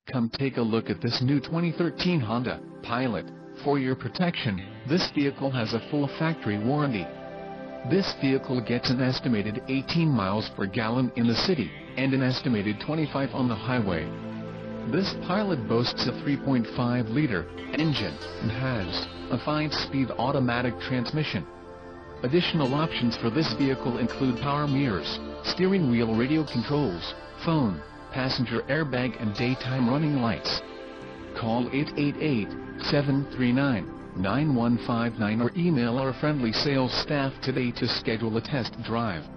Come take a look at this new 2013 Honda Pilot. For your protection, this vehicle has a full factory warranty. This vehicle gets an estimated 18 miles per gallon in the city, and an estimated 25 on the highway. This Pilot boasts a 3.5-liter engine, and has a 5-speed automatic transmission. Additional options for this vehicle include power mirrors, steering wheel radio controls, phone, passenger airbag and daytime running lights. Call 888-739-9159 or email our friendly sales staff today to schedule a test drive.